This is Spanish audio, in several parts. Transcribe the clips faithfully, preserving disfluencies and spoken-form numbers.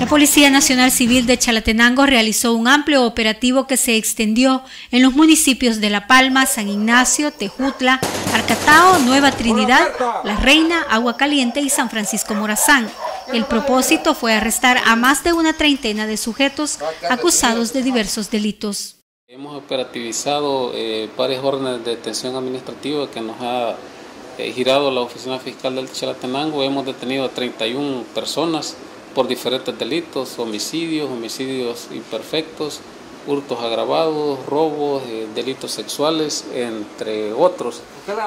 La Policía Nacional Civil de Chalatenango realizó un amplio operativo que se extendió en los municipios de La Palma, San Ignacio, Tejutla, Arcatao, Nueva Trinidad, La Reina, Agua Caliente y San Francisco Morazán. El propósito fue arrestar a más de una treintena de sujetos acusados de diversos delitos. Hemos operativizado eh, varias órdenes de detención administrativa que nos ha eh, girado la Oficina Fiscal del Chalatenango. Hemos detenido a treinta y una personas por diferentes delitos, homicidios, homicidios imperfectos, hurtos agravados, robos, eh, delitos sexuales, entre otros.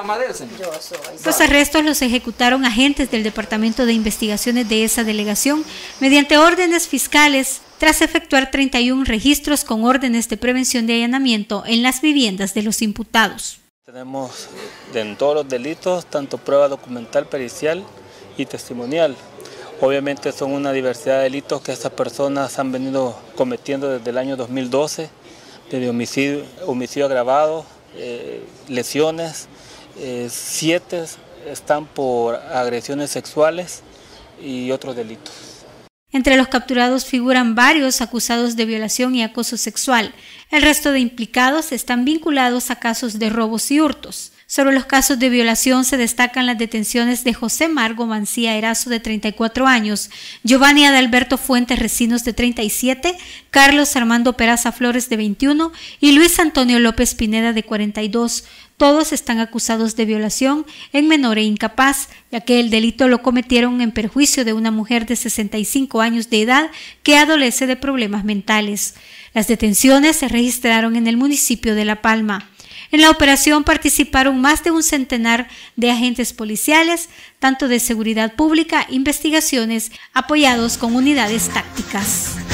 Los arrestos los ejecutaron agentes del Departamento de Investigaciones de esa delegación mediante órdenes fiscales, tras efectuar treinta y uno registros con órdenes de prevención de allanamiento en las viviendas de los imputados. Tenemos en todos los delitos tanto prueba documental, pericial y testimonial. Obviamente son una diversidad de delitos que estas personas han venido cometiendo desde el año dos mil doce, desde homicidio, homicidio agravado, eh, lesiones, eh, siete están por agresiones sexuales y otros delitos. Entre los capturados figuran varios acusados de violación y acoso sexual. El resto de implicados están vinculados a casos de robos y hurtos. Sobre los casos de violación se destacan las detenciones de José Margo Mancía Erazo, de treinta y cuatro años, Giovanni Adalberto Fuentes Recinos, de treinta y siete, Carlos Armando Peraza Flores, de veintiuno, y Luis Antonio López Pineda, de cuarenta y dos. Todos están acusados de violación en menor e incapaz, ya que el delito lo cometieron en perjuicio de una mujer de sesenta y cinco años de edad que adolece de problemas mentales. Las detenciones se registraron en el municipio de La Palma. En la operación participaron más de un centenar de agentes policiales, tanto de seguridad pública, investigaciones, apoyados con unidades tácticas.